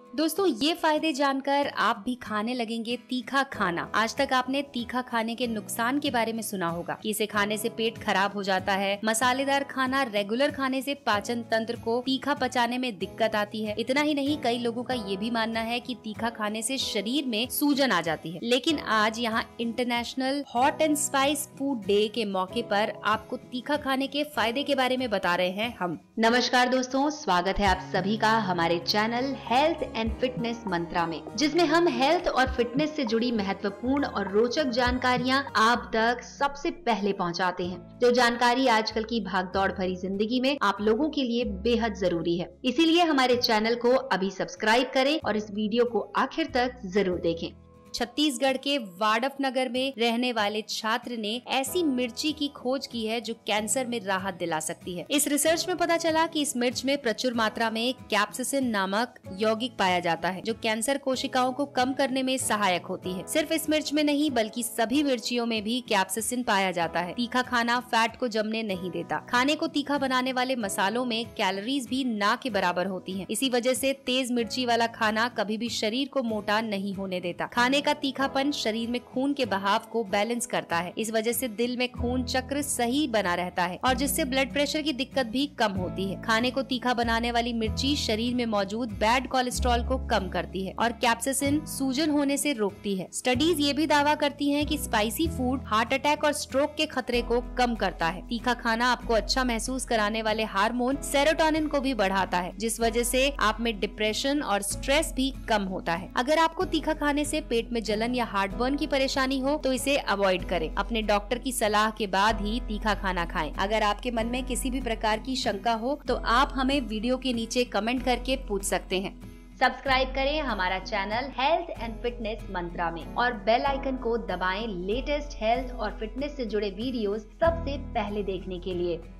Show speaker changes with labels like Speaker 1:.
Speaker 1: दोस्तों ये फायदे जानकर आप भी खाने लगेंगे तीखा खाना। आज तक आपने तीखा खाने के नुकसान के बारे में सुना होगा कि इसे खाने से पेट खराब हो जाता है। मसालेदार खाना रेगुलर खाने से पाचन तंत्र को तीखा पचाने में दिक्कत आती है। इतना ही नहीं, कई लोगों का ये भी मानना है कि तीखा खाने से शरीर में सूजन आ जाती है। लेकिन आज यहाँ international hot and spice food day के मौके पर आपको तीखा खाने के फायदे के बारे में बता रहे हैं हम।
Speaker 2: नमस्कार दोस्तों, स्वागत है आप सभी का हमारे channel health and fitness Mantra में, जिसमें हम हेल्थ और फिटनेस से जुड़ी महत्वपूर्ण और रोचक जानकारियां आप तक सबसे पहले पहुंचाते हैं। जो जानकारी आजकल की भागदौड़ भरी जिंदगी में आप लोगों के लिए बेहद जरूरी है। इसीलिए हमारे चैनल को अभी सब्सक्राइब करें और इस वीडियो को आखिर तक जरूर देखें।
Speaker 1: छत्तीसगढ़ के वाड़फनगर में रहने वाले छात्र ने ऐसी मिर्ची की खोज की है जो कैंसर में राहत दिला सकती है। इस रिसर्च में पता चला कि इस मिर्च में प्रचुर मात्रा में कैप्सिसिन नामक यौगिक पाया जाता है जो कैंसर कोशिकाओं को कम करने में सहायक होती है। सिर्फ इस मिर्च में नहीं बल्कि सभी मिर्चियों में भी कैप्सिसिन पाया जाता है। तीखा खाना फैट को जमने नहीं देता। खाने को तीखा बनाने वाले मसालों में कैलोरीज भी ना के बराबर होती है। इसी वजह से तेज मिर्ची वाला खाना कभी भी शरीर को मोटा नहीं होने देता। खाने का तीखापन शरीर में खून के बहाव को बैलेंस करता है। इस वजह से दिल में खून चक्र सही बना रहता है और जिससे ब्लड प्रेशर की दिक्कत भी कम होती है। खाने को तीखा बनाने वाली मिर्ची शरीर में मौजूद बैड कोलेस्ट्रॉल को कम करती है और कैप्सिसिन सूजन होने से रोकती है। स्टडीज ये भी दावा करती हैं कि स्पाइसी फूड हार्ट अटैक और स्ट्रोक के खतरे को कम करता है। तीखा खाना आपको अच्छा महसूस कराने वाले हार्मोन सेरोटोनिन को भी बढ़ाता है, जिस वजह से आप में डिप्रेशन और स्ट्रेस भी कम होता है। अगर आपको तीखा खाने से पेट में जलन या हार्टबर्न की परेशानी हो तो इसे अवॉइड करें। अपने डॉक्टर की सलाह के बाद ही तीखा खाना खाएं। अगर आपके मन में किसी भी प्रकार की शंका हो तो आप हमें वीडियो के नीचे कमेंट करके पूछ सकते हैं।
Speaker 2: सब्सक्राइब करें हमारा channel health and fitness Mantra में और बेल आइकन को दबाएं लेटेस्ट हेल्थ और फिटनेस से जुड़े वीडियोस सबसे पहले देखने के लिए।